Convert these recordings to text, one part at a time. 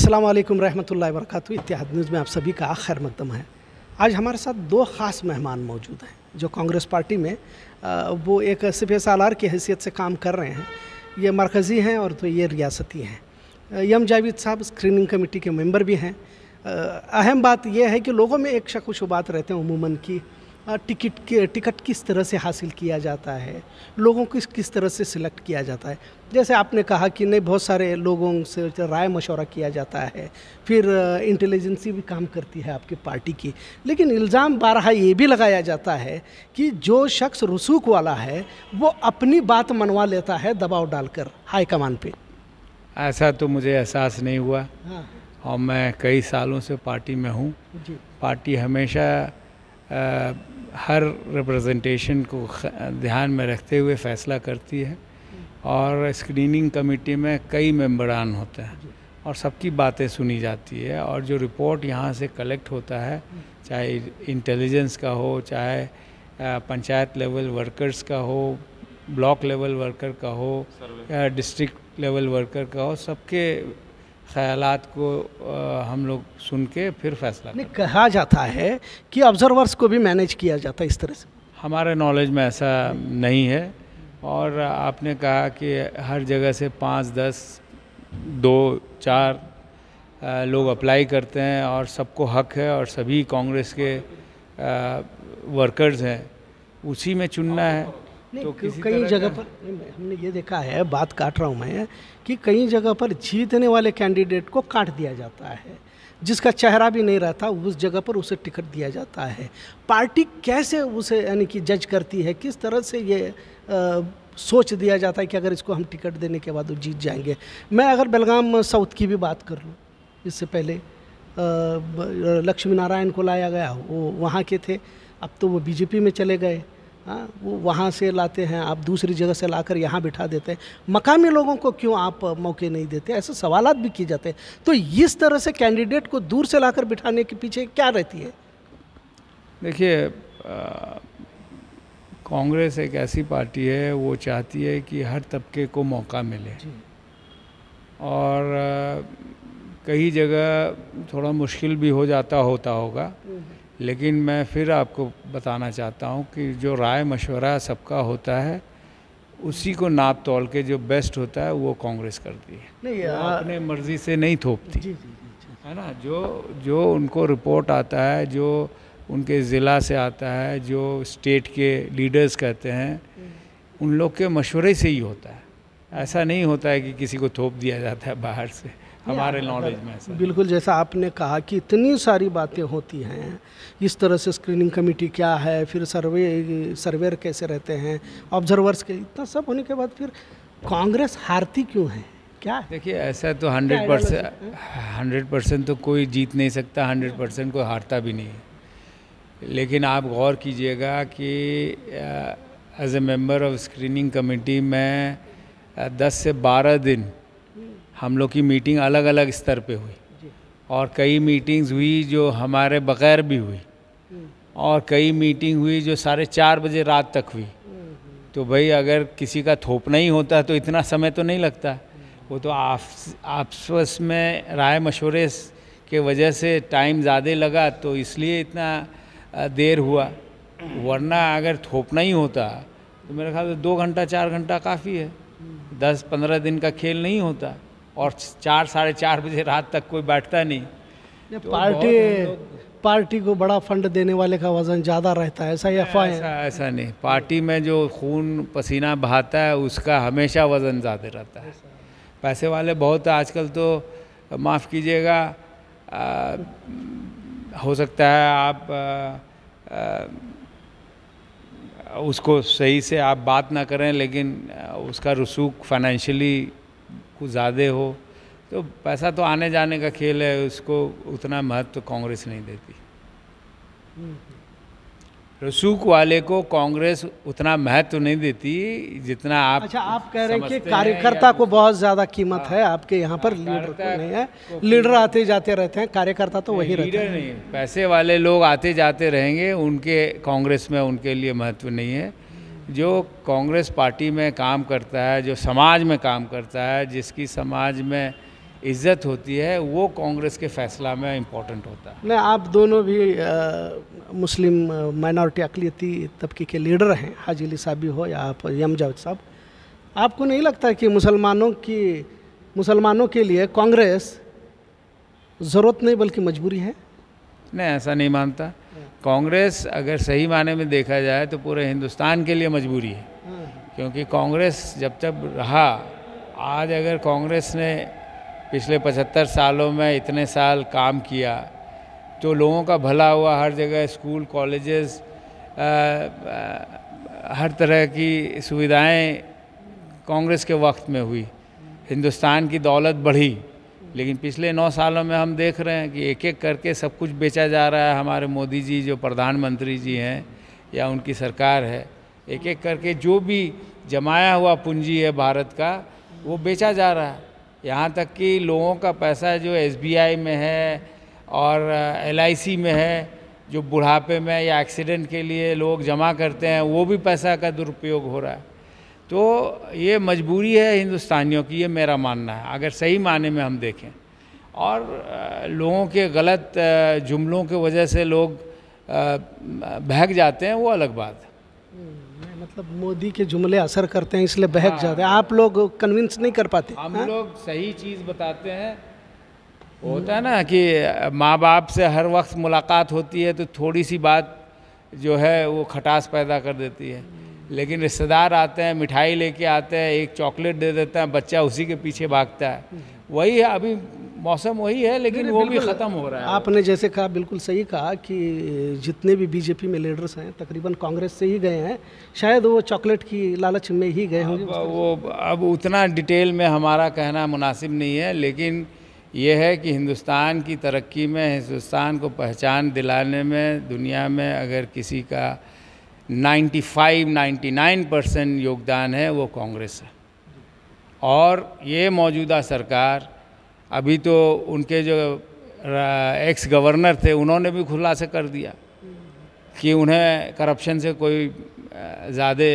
अस्सलाम वालेकुम रहमतुल्लाहि व बरकातुहू। इत्तेहाद न्यूज़ में आप सभी का खैर मकदम है। आज हमारे साथ दो ख़ास मेहमान मौजूद हैं जो कांग्रेस पार्टी में वो एक सिपह सालार की हैसियत से काम कर रहे हैं। ये मरकज़ी हैं और तो ये रियासती हैं। यम जावेद साहब स्क्रीनिंग कमेटी के मेंबर भी हैं। अहम बात यह है कि लोगों में एक शक व शुबात रहते हैं उमूमन की टिकट किस तरह से हासिल किया जाता है, लोगों को किस तरह से सिलेक्ट किया जाता है। जैसे आपने कहा कि नहीं, बहुत सारे लोगों से राय मशवरा किया जाता है, फिर इंटेलिजेंसी भी काम करती है आपकी पार्टी की। लेकिन इल्ज़ाम बारहा ये भी लगाया जाता है कि जो शख्स रसूख वाला है वो अपनी बात मनवा लेता है दबाव डालकर हाईकमान पे। ऐसा तो मुझे एहसास नहीं हुआ। हाँ। और मैं कई सालों से पार्टी में हूँ। पार्टी हमेशा हर रिप्रेजेंटेशन को ध्यान में रखते हुए फ़ैसला करती है और स्क्रीनिंग कमेटी में कई मेंबरान होते हैं और सबकी बातें सुनी जाती है। और जो रिपोर्ट यहाँ से कलेक्ट होता है, चाहे इंटेलिजेंस का हो, चाहे पंचायत लेवल वर्कर्स का हो, ब्लॉक लेवल वर्कर का हो या डिस्ट्रिक्ट लेवल वर्कर का हो, सबके ख़यालात को हम लोग सुन के फिर फैसला नहीं, कहा जाता है कि ऑब्जर्वर्स को भी मैनेज किया जाता है इस तरह से। हमारे नॉलेज में ऐसा नहीं है। और आपने कहा कि हर जगह से 5, 10, 2, 4 लोग अप्लाई करते हैं और सबको हक है और सभी कांग्रेस के वर्कर्स हैं, उसी में चुनना है। तो कई जगह पर हमने ये देखा है, बात काट रहा हूँ मैं, कि कई जगह पर जीतने वाले कैंडिडेट को काट दिया जाता है, जिसका चेहरा भी नहीं रहता उस जगह पर उसे टिकट दिया जाता है। पार्टी कैसे उसे यानी कि जज करती है, किस तरह से ये सोच दिया जाता है कि अगर इसको हम टिकट देने के बाद वो जीत जाएंगे। मैं अगर बेलगाम साउथ की भी बात कर लूँ, इससे पहले लक्ष्मी नारायण को लाया गया, वो वहाँ के थे, अब तो वो बीजेपी में चले गए। हाँ, वो वहाँ से लाते हैं, आप दूसरी जगह से लाकर यहाँ बिठा देते हैं। मकामी लोगों को क्यों आप मौके नहीं देते, ऐसे सवालात भी किए जाते हैं। तो इस तरह से कैंडिडेट को दूर से लाकर बिठाने के पीछे क्या रहती है? देखिए, कांग्रेस एक ऐसी पार्टी है, वो चाहती है कि हर तबके को मौका मिले। और कई जगह थोड़ा मुश्किल भी हो जाता होगा, लेकिन मैं फिर आपको बताना चाहता हूँ कि जो राय मशवरा सबका होता है, उसी को नाप तोल के जो बेस्ट होता है वो कांग्रेस करती है। नहीं, अपने मर्ज़ी से नहीं थोपती, है ना। जो उनको रिपोर्ट आता है, जो उनके ज़िला से आता है, जो स्टेट के लीडर्स कहते हैं, उन लोग के मशवरे से ही होता है। ऐसा नहीं होता है कि किसी को थोप दिया जाता है बाहर से, हमारे नॉलेज में ऐसा। बिल्कुल, जैसा आपने कहा कि इतनी सारी बातें होती हैं, इस तरह से स्क्रीनिंग कमेटी क्या है, फिर सर्वेयर कैसे रहते हैं, ऑब्जर्वर्स के, इतना सब होने के बाद फिर कांग्रेस हारती क्यों है, क्या है? देखिए, ऐसा तो 100% तो कोई जीत नहीं सकता, 100% कोई हारता भी नहीं है। लेकिन आप गौर कीजिएगा कि as a member of screening committee में 10 से 12 दिन हम लोग की मीटिंग अलग अलग स्तर पे हुई और कई मीटिंग्स हुई जो हमारे बगैर भी हुई और कई मीटिंग हुई जो 4:30 बजे रात तक हुई। तो भाई, अगर किसी का थोपना ही होता तो इतना समय तो नहीं लगता। वो तो आपस में राय मशवरे के वजह से टाइम ज़्यादा लगा, तो इसलिए इतना देर हुआ। वरना अगर थोपना ही होता तो मेरे ख्याल से 2 घंटा 4 घंटा काफ़ी है। 10-15 दिन का खेल नहीं होता और 4, 4:30 बजे रात तक कोई बैठता नहीं। तो पार्टी को बड़ा फंड देने वाले का वजन ज़्यादा रहता है, ऐसा ऐसा नहीं। पार्टी में जो खून पसीना बहाता है उसका हमेशा वजन ज़्यादा रहता है। पैसे वाले बहुत आजकल, तो माफ़ कीजिएगा, हो सकता है आप उसको सही से आप बात ना करें, लेकिन उसका रसूख फाइनेंशियली कुछ ज़्यादा हो, तो पैसा तो आने जाने का खेल है, उसको उतना महत्व कांग्रेस नहीं देती। रसूख वाले को कांग्रेस उतना महत्व नहीं देती जितना आप। अच्छा, आप कह रहे हैं कि कार्यकर्ता को बहुत ज़्यादा कीमत है, आपके यहाँ पर लीडर को नहीं है। लीडर आते जाते रहते हैं, कार्यकर्ता तो वही रहते हैं। नहीं, पैसे वाले लोग आते जाते रहेंगे, उनके कांग्रेस में उनके लिए महत्व नहीं है। जो कांग्रेस पार्टी में काम करता है, जो समाज में काम करता है, जिसकी समाज में इज्जत होती है, वो कांग्रेस के फैसला में इम्पोर्टेंट होता है। नहीं, आप दोनों भी मुस्लिम माइनॉरिटी अक़लियती तबके के लीडर हैं, हाजी अली साहब हो या आप यम जावेद साहब। आपको नहीं लगता कि मुसलमानों के लिए कांग्रेस ज़रूरत नहीं बल्कि मजबूरी है? नहीं, ऐसा नहीं मानता। कांग्रेस अगर सही माने में देखा जाए तो पूरे हिंदुस्तान के लिए मजबूरी है, क्योंकि कांग्रेस जब तक रहा, आज अगर कांग्रेस ने पिछले 75 सालों में इतने साल काम किया तो लोगों का भला हुआ, हर जगह स्कूल, कॉलेजेस, हर तरह की सुविधाएं कांग्रेस के वक्त में हुई, हिंदुस्तान की दौलत बढ़ी। लेकिन पिछले 9 सालों में हम देख रहे हैं कि एक एक करके सब कुछ बेचा जा रहा है। हमारे मोदी जी जो प्रधानमंत्री जी हैं या उनकी सरकार है, एक एक करके जो भी जमाया हुआ पूंजी है भारत का, वो बेचा जा रहा है। यहाँ तक कि लोगों का पैसा जो SBI में है और LIC में है, जो बुढ़ापे में या एक्सीडेंट के लिए लोग जमा करते हैं, वो भी पैसा का दुरुपयोग हो रहा है। तो ये मजबूरी है हिंदुस्तानियों की, ये मेरा मानना है, अगर सही माने में हम देखें। और लोगों के गलत जुमलों की वजह से लोग बहक जाते हैं, वो अलग बात है। मतलब मोदी के जुमले असर करते हैं इसलिए बहक जाते हैं, आप लोग कन्विंस नहीं कर पाते? हम लोग सही चीज़ बताते हैं। होता है ना कि माँ बाप से हर वक्त मुलाकात होती है तो थोड़ी सी बात जो है वो खटास पैदा कर देती है, लेकिन रिश्तेदार आते हैं, मिठाई लेके आते हैं, एक चॉकलेट दे देते हैं, बच्चा उसी के पीछे भागता है। वही है, अभी मौसम वही है, लेकिन वो भी ख़त्म हो रहा है। आपने जैसे कहा, बिल्कुल सही कहा कि जितने भी बीजेपी में लीडर्स हैं तकरीबन कांग्रेस से ही गए हैं, शायद वो चॉकलेट की लालच में ही गए होंगे। वो अब उतना डिटेल में हमारा कहना मुनासिब नहीं है, लेकिन ये है कि हिंदुस्तान की तरक्की में, हिंदुस्तान को पहचान दिलाने में दुनिया में अगर किसी का 95-99% योगदान है, वो कांग्रेस है। और ये मौजूदा सरकार, अभी तो उनके जो एक्स गवर्नर थे उन्होंने भी खुलासा कर दिया कि उन्हें करप्शन से कोई ज़्यादा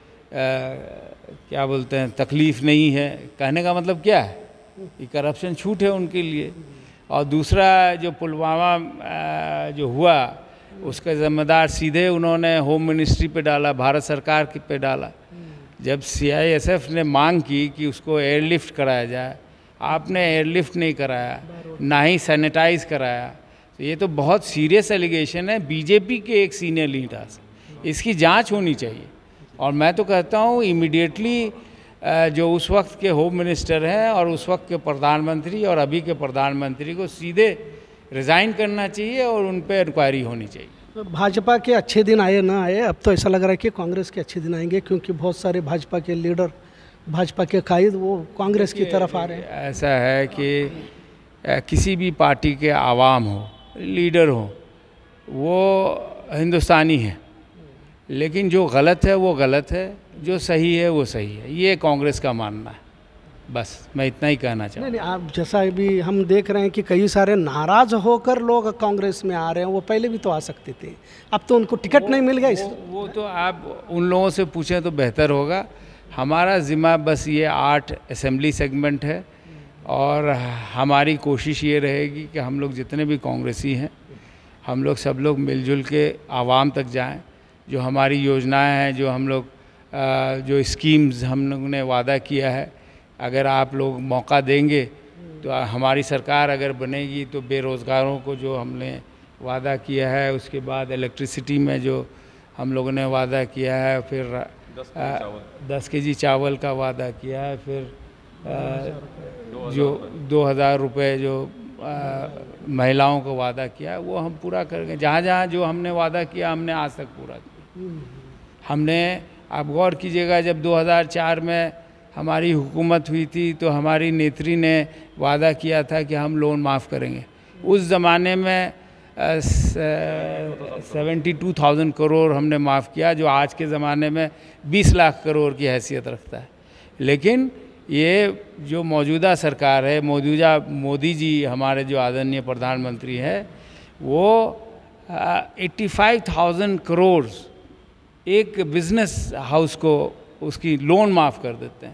क्या बोलते हैं तकलीफ़ नहीं है। कहने का मतलब क्या है कि करप्शन छूट है उनके लिए। और दूसरा जो पुलवामा जो हुआ, उसका ज़िम्मेदार सीधे उन्होंने होम मिनिस्ट्री पे डाला, भारत सरकार पे डाला। जब CISF ने मांग की कि उसको एयरलिफ्ट कराया जाए, आपने एयरलिफ्ट नहीं कराया, ना ही सैनिटाइज कराया। तो ये तो बहुत सीरियस एलिगेशन है बीजेपी के एक सीनियर लीडर से, इसकी जांच होनी चाहिए। और मैं तो कहता हूँ इमीडिएटली जो उस वक्त के होम मिनिस्टर हैं और उस वक्त के प्रधानमंत्री और अभी के प्रधानमंत्री को सीधे रिज़ाइन करना चाहिए और उन पर इंक्वायरी होनी चाहिए। भाजपा के अच्छे दिन आए ना आए, अब तो ऐसा लग रहा है कि कांग्रेस के अच्छे दिन आएंगे, क्योंकि बहुत सारे भाजपा के लीडर, भाजपा के कायद वो कांग्रेस की तरफ आ रहे हैं। ऐसा है कि किसी भी पार्टी के आवाम हो, लीडर हो, वो हिंदुस्तानी है, लेकिन जो गलत है वो गलत है, जो सही है वो सही है, ये कांग्रेस का मानना है। बस मैं इतना ही कहना चाहूँगा। नहीं, आप जैसा अभी हम देख रहे हैं कि कई सारे नाराज़ होकर लोग कांग्रेस में आ रहे हैं, वो पहले भी तो आ सकते थे, अब तो उनको टिकट नहीं मिल गया। वो तो आप उन लोगों से पूछें तो बेहतर होगा। हमारा ज़िम्मा बस ये 8 असेंबली सेगमेंट है, और हमारी कोशिश ये रहेगी कि हम लोग जितने भी कांग्रेसी हैं, हम लोग सब लोग मिलजुल के आवाम तक जाएं। जो हमारी योजनाएं हैं, जो हम लोग जो स्कीम्स हम लोगों ने वादा किया है, अगर आप लोग मौका देंगे तो हमारी सरकार अगर बनेगी तो बेरोज़गारों को जो हमने वादा किया है, उसके बाद इलेक्ट्रिसिटी में जो हम लोगों ने वादा किया है, फिर 10 केजी चावल का वादा किया है, फिर जो 2000 रुपये जो महिलाओं को वादा किया है, वो हम पूरा करेंगे। जहाँ जहाँ जो हमने वादा किया हमने आज तक पूरा किया। हमने, आप गौर कीजिएगा, जब 2004 में हमारी हुकूमत हुई थी तो हमारी नेत्री ने वादा किया था कि हम लोन माफ़ करेंगे। उस ज़माने में 72,000 करोड़ हमने माफ़ किया, जो आज के ज़माने में 20 लाख करोड़ की हैसियत रखता है। लेकिन ये जो मौजूदा सरकार है, मोदी जी हमारे जो आदरणीय प्रधानमंत्री है, वो 85,000 करोड़ एक बिज़नेस हाउस को उसकी लोन माफ़ कर देते हैं।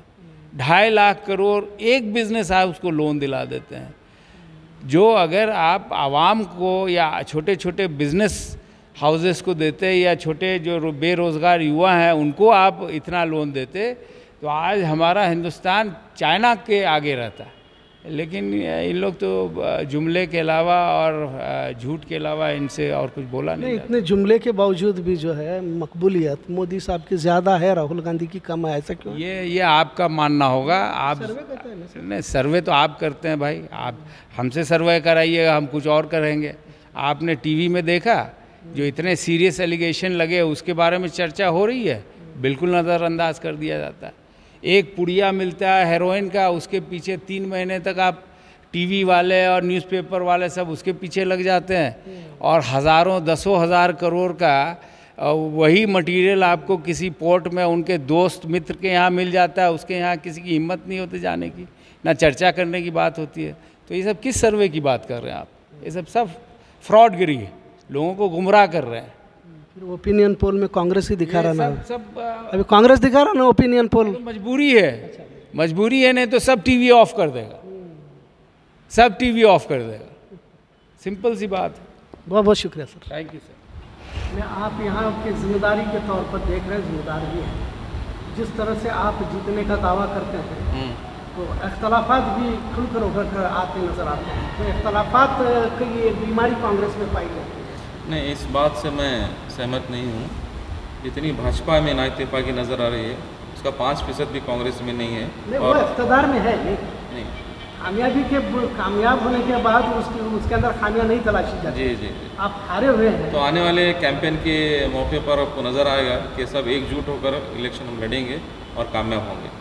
2.5 लाख करोड़ एक बिजनेस है उसको लोन दिला देते हैं। जो अगर आप आवाम को या छोटे छोटे बिजनेस हाउसेस को देते या छोटे जो बेरोज़गार युवा हैं उनको आप इतना लोन देते तो आज हमारा हिंदुस्तान चाइना के आगे रहता है। लेकिन इन लोग तो जुमले के अलावा और झूठ के अलावा इनसे और कुछ बोला नहीं जाता। इतने जुमले के बावजूद भी जो है मकबूलियत मोदी साहब की ज़्यादा है, राहुल गांधी की कम है, ऐसा क्यों? ये आपका मानना होगा। आप सर्वे करते हैं ना सर? नहीं, सर्वे तो आप करते हैं भाई, आप हमसे सर्वे कराइएगा, हम कुछ और करेंगे। आपने टीवी में देखा जो इतने सीरियस एलिगेशन लगे उसके बारे में चर्चा हो रही है, बिल्कुल नज़रअंदाज कर दिया जाता है। एक पुड़िया मिलता है हेरोइन का, उसके पीछे 3 महीने तक आप टीवी वाले और न्यूज़पेपर वाले सब उसके पीछे लग जाते हैं और हज़ारों 10,000 करोड़ का वही मटेरियल आपको किसी पोर्ट में उनके दोस्त मित्र के यहाँ मिल जाता है, उसके यहाँ किसी की हिम्मत नहीं होती जाने की, ना चर्चा करने की बात होती है। तो ये सब किस सर्वे की बात कर रहे हैं आप? ये सब फ्रॉडगिरी है, लोगों को गुमराह कर रहे हैं। फिर ओपिनियन पोल में कांग्रेस ही दिखा रहा ना, सब अभी कांग्रेस दिखा रहा ना ओपिनियन पोल। मजबूरी है, मजबूरी है, नहीं तो सब टीवी ऑफ कर देगा, सब टीवी ऑफ कर देगा, सिंपल सी बात है। बहुत बहुत शुक्रिया सर। Thank you sir. मैं आप यहाँ के जिम्मेदारी के तौर पर देख रहे हैं, जिम्मेदार भी हैं। जिस तरह से आप जीतने का दावा करते हैं तो अख्तलाफात भी खुलकर उभर कर आते नज़र आते हैं, तो अख्तलाफात की ये बीमारी कांग्रेस में पाई जाती है। नहीं, इस बात से मैं सहमत नहीं हूँ। जितनी भाजपा में नाइतफाकी नज़र आ रही है उसका 5% भी कांग्रेस में नहीं है। नहीं, वो इक़्तिदार में है नहीं, कामयाब होने के बाद उसके अंदर खामियां नहीं तलाशी जाती। जी जी, आप हारे हुए हैं। तो आने वाले कैंपेन के मौके पर आपको नज़र आएगा कि सब एकजुट होकर इलेक्शन हम लड़ेंगे और कामयाब होंगे।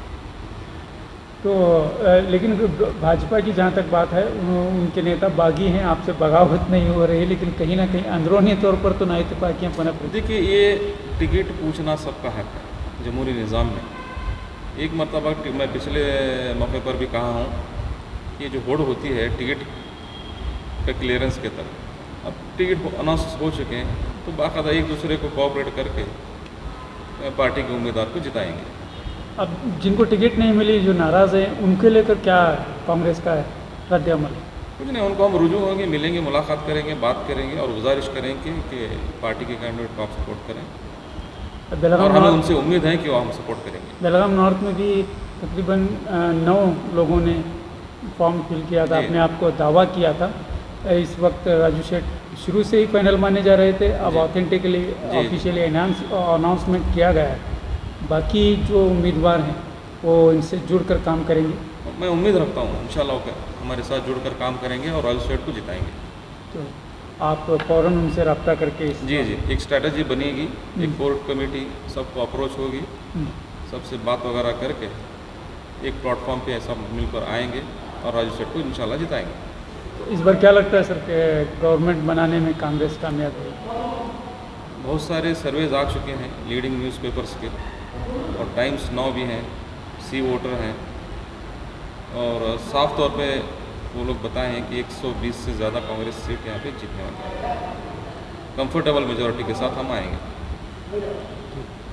तो लेकिन भाजपा की जहाँ तक बात है, उनके नेता बागी हैं, आपसे बगावत नहीं हो रही, लेकिन कहीं ना कहीं अंदरूनी तौर पर तो नाइतफाकियाँ पनप रही। देखिए, ये टिकट पूछना सबका हक है जमहूरी निज़ाम में। एक मरतबा मैं पिछले मौके पर भी कहा हूँ कि जो होड़ होती है टिकट का क्लियरेंस के तक, अब टिकट अनाउंस हो चुके हैं तो बाकायदा एक दूसरे को कोऑपरेट करके पार्टी के उम्मीदवार को जिताएंगे। अब जिनको टिकट नहीं मिली, जो नाराज़ हैं, उनके लेकर क्या कांग्रेस का है रद्द अमल? कुछ नहीं, उनको हम रुजू होंगे, मिलेंगे, मुलाकात करेंगे, बात करेंगे और गुजारिश करेंगे कि पार्टी के कैंडिडेट को आप सपोर्ट करें और हमें उनसे उम्मीद है कि वो हम सपोर्ट करेंगे। बेलगाम नॉर्थ में भी तकरीबन 9 लोगों ने फॉर्म फिल किया था, अपने आप को दावा किया था। इस वक्त राजू शेठ शुरू से ही फाइनल माने जा रहे थे, अब ऑथेंटिकली ऑफिशियली अनाउंसमेंट किया गया है। बाकी जो उम्मीदवार हैं वो इनसे जुड़कर काम करेंगे। मैं उम्मीद रखता हूँ इंशाल्लाह हमारे साथ जुड़कर काम करेंगे और राजू शेठ को जिताएंगे। तो आप फ़ौरन उनसे रब्ता करके जी, एक स्ट्रैटेजी बनेगी, एक कोर कमेटी सबको अप्रोच होगी, सबसे बात वगैरह करके एक प्लेटफॉर्म पे सब मिलकर आएंगे और राजू शेठ को इंशाल्लाह जिताएंगे। तो इस बार क्या लगता है सर कि गवर्नमेंट बनाने में कांग्रेस कामयाब है? बहुत सारे सर्वेज आ चुके हैं लीडिंग न्यूज़पेपर्स के, और टाइम्स नाउ भी हैं, सी वोटर हैं, और साफ तौर पे वो लोग बताए हैं कि 120 से ज़्यादा कांग्रेस सीट यहाँ पे जीतने वाली है। कंफर्टेबल मेजॉरिटी के साथ हम आएंगे।